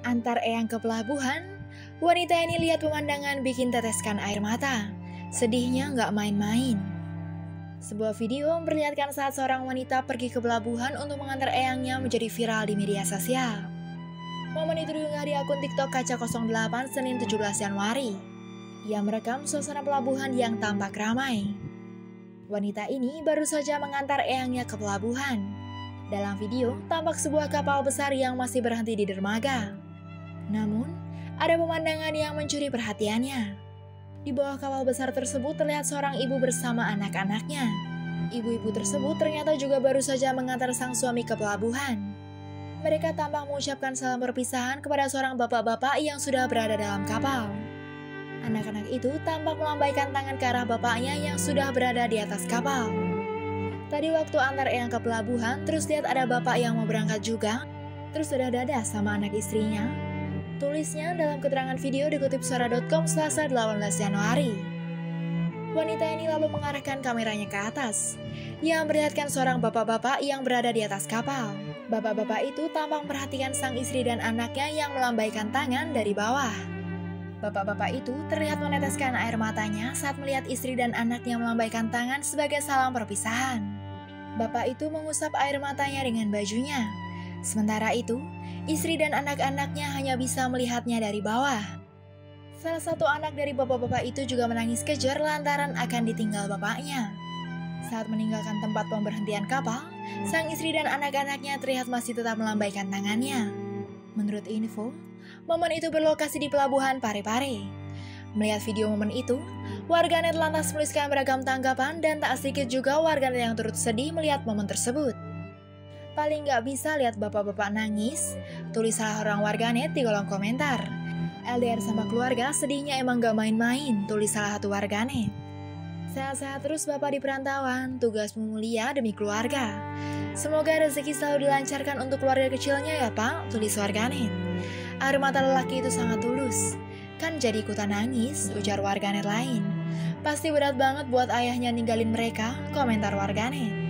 Antar eyang ke pelabuhan, wanita ini lihat pemandangan bikin teteskan air mata. Sedihnya nggak main-main. Sebuah video memperlihatkan saat seorang wanita pergi ke pelabuhan untuk mengantar eyangnya menjadi viral di media sosial. Momen itu diunggah di akun TikTok Kaca 08 Senin 17 Januari. Ia merekam suasana pelabuhan yang tampak ramai. Wanita ini baru saja mengantar eyangnya ke pelabuhan. Dalam video, tampak sebuah kapal besar yang masih berhenti di dermaga. Namun, ada pemandangan yang mencuri perhatiannya. Di bawah kapal besar tersebut terlihat seorang ibu bersama anak-anaknya. Ibu-ibu tersebut ternyata juga baru saja mengantar sang suami ke pelabuhan. Mereka tampak mengucapkan salam perpisahan kepada seorang bapak-bapak yang sudah berada dalam kapal. Anak-anak itu tampak melambaikan tangan ke arah bapaknya yang sudah berada di atas kapal. Tadi waktu antar eyang ke pelabuhan, terus lihat ada bapak yang mau berangkat juga, terus dadah-dadah sama anak istrinya. Tulisnya dalam keterangan video dikutip suara.com Selasa 18 Januari. Wanita ini lalu mengarahkan kameranya ke atas. Ia memperlihatkan seorang bapak-bapak yang berada di atas kapal. Bapak-bapak itu tampak memperhatikan sang istri dan anaknya yang melambaikan tangan dari bawah. Bapak-bapak itu terlihat meneteskan air matanya saat melihat istri dan anaknya melambaikan tangan sebagai salam perpisahan. Bapak itu mengusap air matanya dengan bajunya. Sementara itu, istri dan anak-anaknya hanya bisa melihatnya dari bawah. Salah satu anak dari bapak-bapak itu juga menangis kejer lantaran akan ditinggal bapaknya. Saat meninggalkan tempat pemberhentian kapal, sang istri dan anak-anaknya terlihat masih tetap melambaikan tangannya. Menurut info, momen itu berlokasi di pelabuhan Parepare. Melihat video momen itu, warganet lantas menuliskan beragam tanggapan dan tak sedikit juga warganet yang turut sedih melihat momen tersebut. Paling nggak bisa lihat bapak-bapak nangis, tulis salah orang warganet di kolom komentar. LDR sama keluarga sedihnya emang gak main-main, tulis salah satu warganet. Sehat-sehat terus bapak di perantauan, tugasmu mulia demi keluarga. Semoga rezeki selalu dilancarkan untuk keluarga kecilnya ya pak, tulis warganet. Air mata lelaki itu sangat tulus, kan jadi ikutan nangis, ujar warganet lain. Pasti berat banget buat ayahnya ninggalin mereka, komentar warganet.